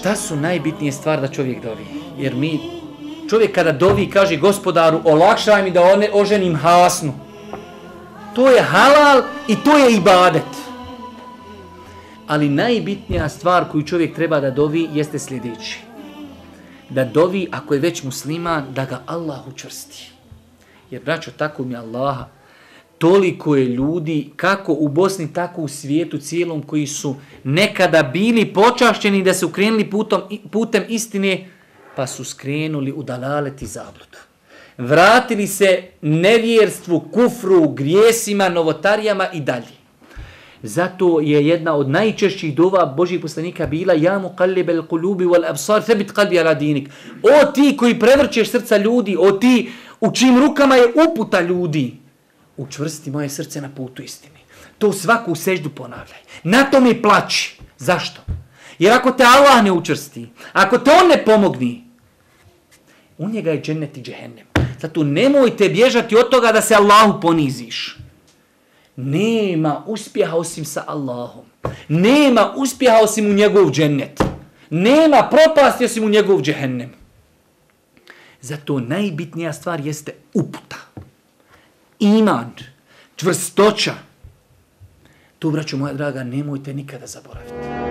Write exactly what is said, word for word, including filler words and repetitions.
Šta su najbitnije stvari da čovjek dovi? Jer mi, čovjek kada dovi kaže gospodaru olakšaj mi da one oženim Hasnu. To je halal i to je ibadet. Ali najbitnija stvar koju čovjek treba da dovi jeste sljedeći. Da dovi, ako je već musliman, da ga Allah učvrsti. Jer, braćo, tako mi Allaha, toliko je ljudi, kako u Bosni, tako u svijetu cijelom, koji su nekada bili počašćeni da su krenuli putom, putem istine, pa su skrenuli u dalalet i zabludu. Vratili se nevjerstvu, kufru, grijesima, novotarijama i dalje. Zato je jedna od najčešćih dova Božih poslanika bila ja muqallibal qulubi wal absar thabit qalbi ala dinik. O ti koji prevrćeš srca ljudi, o ti u čijim rukama je uputa ljudi, učvrsti moje srce na putu istine. To svaku seždu ponavljaj. Na tome plači. Zašto? Jer ako te Allah ne učvrsti, ako te on ne pomogni, u njega je džennet i džehennem. Zato nemojte bježati od toga da se Allahu poniziš. Nema uspjeha osim sa Allahom. Nema uspjeha osim u njegov džennet. Nema propasti osim u njegov džehennem. Zato najbitnija stvar jeste uputa. Iman, čvrstoća. Tu, braćo moja draga, nemojte nikada zaboraviti.